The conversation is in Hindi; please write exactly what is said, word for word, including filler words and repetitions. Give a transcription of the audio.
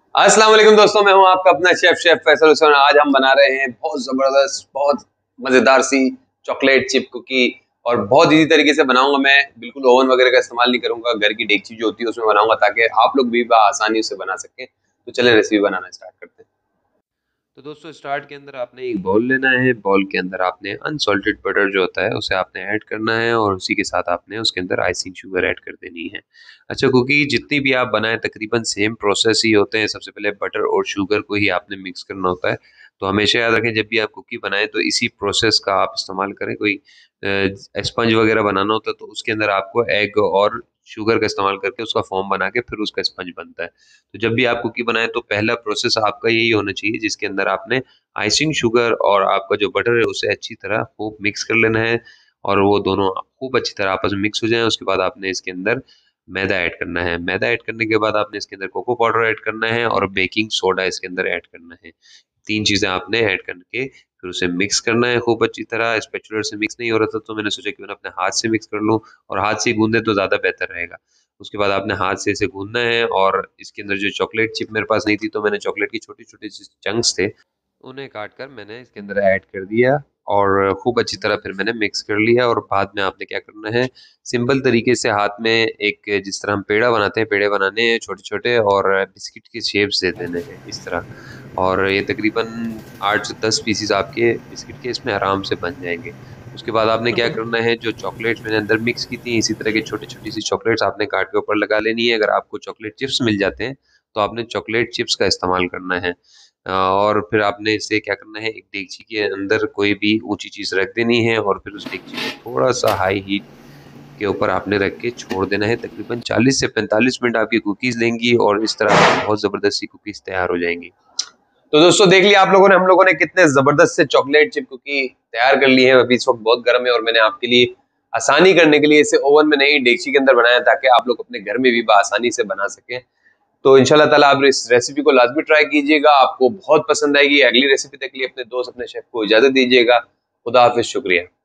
अस्सलाम वालेकुम दोस्तों, मैं हूं आपका अपना शेफ शेफ फैसल हुसैन। आज हम बना रहे हैं बहुत ज़बरदस्त, बहुत मज़ेदार सी चॉकलेट चिप कुकी और बहुत इजी तरीके से बनाऊंगा मैं। बिल्कुल ओवन वगैरह का इस्तेमाल नहीं करूंगा, घर की डेगची जो होती है उसमें बनाऊंगा ताकि आप लोग भी आसानी से बना सकें। तो चलें रेसिपी बनाना स्टार्ट करते हैं। तो दोस्तों स्टार्ट के अंदर आपने एक बाउल लेना है। बाउल के अंदर आपने अनसॉल्टेड बटर जो होता है उसे आपने ऐड करना है और उसी के साथ आपने उसके अंदर आइसिंग शुगर ऐड कर देनी है। अच्छा, कुकी जितनी भी आप बनाएं तकरीबन सेम प्रोसेस ही होते हैं। सबसे पहले बटर और शुगर को ही आपने मिक्स करना होता है। तो हमेशा याद रखें, जब भी आप कुकी बनाएं तो इसी प्रोसेस का आप इस्तेमाल करें। कोई स्पंज वगैरह बनाना होता है तो उसके अंदर आपको एग और शुगर का इस्तेमाल करके उसका फॉर्म बना के फिर उसका स्पंज बनता है। तो जब भी आप कुकी बनाएं तो पहला प्रोसेस आपका यही होना चाहिए, जिसके अंदर आपने आइसिंग शुगर और आपका जो बटर है उसे अच्छी तरह खूब मिक्स कर लेना है और वो दोनों खूब अच्छी तरह आपस में मिक्स हो जाएं। उसके बाद आपने इसके अंदर मैदा ऐड करना है। मैदा ऐड करने के बाद आपने इसके अंदर कोको पाउडर ऐड करना है और बेकिंग सोडा इसके अंदर ऐड करना है। तीन चीज़ें आपने ऐड करके फिर उसे मिक्स करना है खूब अच्छी तरह। स्पैचुलर से मिक्स नहीं हो रहा था तो मैंने सोचा कि मैं अपने हाथ से मिक्स कर लूँ, और हाथ से गूंदे तो ज़्यादा बेहतर रहेगा। उसके बाद आपने हाथ से इसे गूंदना है और इसके अंदर जो चॉकलेट चिप मेरे पास नहीं थी तो मैंने चॉकलेट की छोटी छोटी चंक्स थे, उन्हें काट कर मैंने इसके अंदर ऐड कर दिया और खूब अच्छी तरह फिर मैंने मिक्स कर लिया। और बाद में आपने क्या करना है, सिंपल तरीके से हाथ में एक, जिस तरह हम पेड़ा बनाते हैं, पेड़े बनाने हैं छोटे छोटे और बिस्किट के शेप्स दे देने हैं इस तरह। और ये तकरीबन आठ से दस पीसीज आपके बिस्किट के इसमें आराम से बन जाएंगे। उसके बाद आपने क्या करना है, जो चॉकलेट्स मैंने अंदर मिक्स की थी इसी तरह की छोटी छोटी सी चॉकलेट्स आपने काट के ऊपर लगा लेनी है। अगर आपको चॉकलेट चिप्स मिल जाते हैं तो आपने चॉकलेट चिप्स का इस्तेमाल करना है। अ, और फिर आपने इसे क्या करना है, एक देगची के अंदर कोई भी ऊंची चीज रख देनी है और फिर उस देगची को थोड़ा सा हाई हीट के ऊपर आपने रख के छोड़ देना है। तकरीबन चालीस से पैंतालीस मिनट आपकी कुकीज लेंगी और इस तरह आपकी बहुत जबरदस्त सी कुकीज तैयार हो जाएंगी। तो दोस्तों देख लिया आप लोगों ने, हम लोगों ने कितने जबरदस्त से चॉकलेट चिप कुकी तैयार कर ली है। अभी इस वक्त बहुत गर्म है और मैंने आपके लिए आसानी करने के लिए इसे ओवन में नहीं डेगची के अंदर बनाया ताकि आप लोग अपने घर में भी आसानी से बना सकें। तो इंशाल्लाह ताला आप इस रेसिपी को लाजमी ट्राई कीजिएगा, आपको बहुत पसंद आएगी। अगली रेसिपी तक के लिए अपने दोस्त अपने शेफ को इजाजत दीजिएगा। खुदा हाफिज, शुक्रिया।